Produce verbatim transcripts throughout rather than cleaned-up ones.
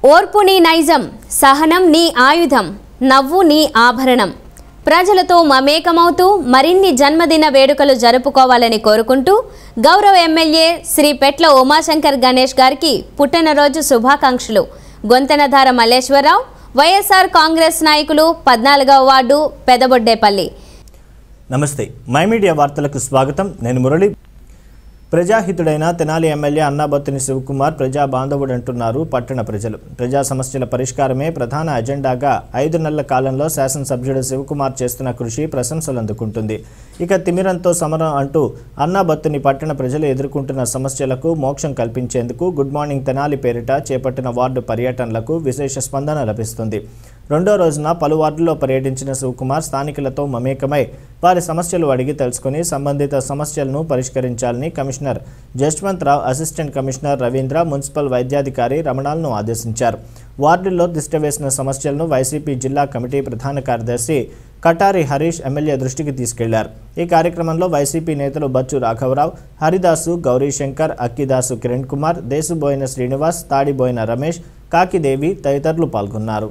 ఓర్పు నీ నైజం, సహనం నీ ఆయుధం, నవ్వు నీ ఆభరణం. ప్రజలతో మమేకమవుతూ మరిన్ని జన్మదిన వేడుకలు జరుపుకోవాలని కోరుకుంటూ గౌరవ ఎమ్మెల్యే శ్రీ పెట్ల ఉమాశంకర్ గణేష్ గారికి పుట్టినరోజు శుభాకాంక్షలు. గొంతెనధార మల్లేశ్వరరావు, వైఎస్ఆర్ కాంగ్రెస్ నాయకులు, పద్నాలుగవ వార్డు, పెదబొడ్డేపల్లి. నమస్తే, మై మీడియా వార్తలకు స్వాగతం. నేను మురళి. ప్రజాహితుడైన తెనాలి ఎమ్మెల్యే అన్నాబత్తుని శివకుమార్ ప్రజా బాంధవుడు అంటున్నారు పట్టణ ప్రజలు. ప్రజా సమస్యల పరిష్కారమే ప్రధాన అజెండాగా ఐదు నెలల కాలంలో శాసనసభ్యుడు శివకుమార్ చేస్తున్న కృషి ప్రశంసలు అందుకుంటుంది. ఇక తిమిరంతో సమరం అంటూ అన్నాబత్తుని పట్టణ ప్రజలు ఎదుర్కొంటున్న సమస్యలకు మోక్షం కల్పించేందుకు గుడ్ మార్నింగ్ తెనాలి పేరిట చేపట్టిన వార్డు పర్యటనలకు విశేష స్పందన లభిస్తుంది. రెండో రోజున పలు వార్డుల్లో పర్యటించిన శివకుమార్ స్థానికులతో మమేకమై వారి సమస్యలు అడిగి తెలుసుకుని సంబంధిత సమస్యలను పరిష్కరించాలని commissioner Jaswanth Rao, assistant commissioner Ravindra, municipal వైద్యాధికారి రమణాలను ఆదేశించారు. వార్డుల్లో దిష్టవేసిన సమస్యలను వైసీపీ జిల్లా కమిటీ ప్రధాన కార్యదర్శి కటారి హరీష్ ఎమ్మెల్యే దృష్టికి తీసుకెళ్లారు. ఈ కార్యక్రమంలో వైసీపీ నేతలు బచ్చు రాఘవరావు, హరిదాసు, గౌరీశంకర్, అక్కిదాసు కిరణ్ కుమార్, దేశుబోయిన శ్రీనివాస్, తాడిబోయిన రమేష్, కాకిదేవి తదితరులు పాల్గొన్నారు.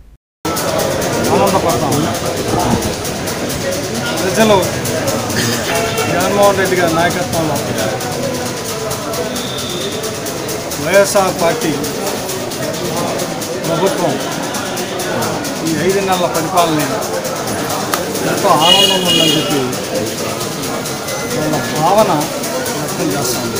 ప్రజలు జగన్మోహన్ రెడ్డి గారి నాయకత్వంలో వైఎస్ఆర్ పార్టీ ప్రభుత్వం ఈ ఐదు నెలల పరిపాలన ఎంతో ఆనందం ఉందని చెప్పి వాళ్ళ భావన వ్యక్తం చేస్తుంది.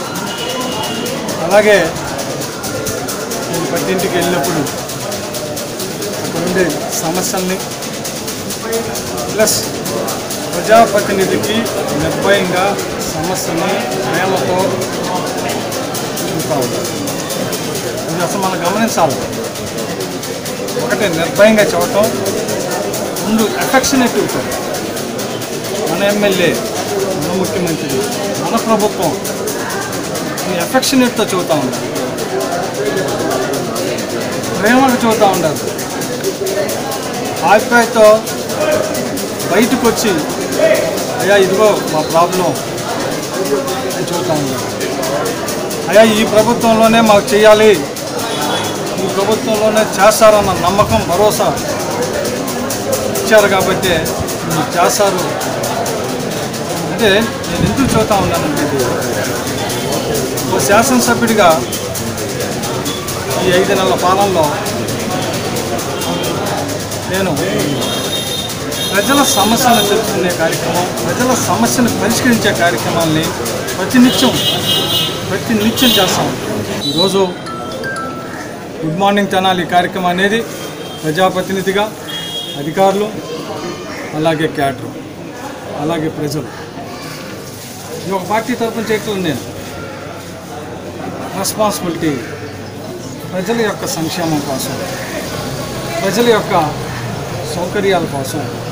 అలాగే నేను పట్టింటికి వెళ్ళినప్పుడు అక్కడ ఉండే సమస్యల్ని ప్లస్ ప్రజాప్రతినిధికి నిర్భయంగా సమస్యని ప్రేమతో చూస్తూ ఉంటారు. ఇది అసలు మనం గమనించాలి. ఒకటి నిర్భయంగా చూడటం, ముందు ఎఫెక్షనేటివ్తో మన ఎమ్మెల్యే, మన ముఖ్యమంత్రి, మన ప్రభుత్వం ఎఫెక్షనేట్తో చూస్తూ ఉంటారు, ప్రేమగా చూస్తూ ఉంటారు. ఆప్యాయతో బయటకు వచ్చి అయ్యా ఇదిగో మా ప్రాబ్లం అని చూస్తూ ఉంటారు. అయ్యా ఈ ప్రభుత్వంలోనే మాకు చేయాలి, ఈ ప్రభుత్వంలోనే చేస్తారన్న నమ్మకం, భరోసా ఇచ్చారు కాబట్టి మీరు చేస్తారు అంటే నేను ఎందుకు చూస్తూ ఉన్నానంటే, ఓ శాసనసభ్యుడిగా ఈ ఐదు నెలల పాలనలో నేను ప్రజల సమస్యలను తెలుసుకునే కార్యక్రమం, ప్రజల సమస్యను పరిష్కరించే కార్యక్రమాల్ని ప్రతినిత్యం ప్రతినిత్యం చేస్తాం. ఈరోజు గుడ్ మార్నింగ్ తెనాలి కార్యక్రమం అనేది ప్రజాప్రతినిధిగా అధికారులు, అలాగే క్యాడర్, అలాగే ప్రజలు ఈ ఒక పార్టీ తరఫున చేయటం నేను రెస్పాన్సిబిలిటీ ప్రజల యొక్క సంక్షేమం కోసం, ప్రజల యొక్క సౌకర్యాల కోసం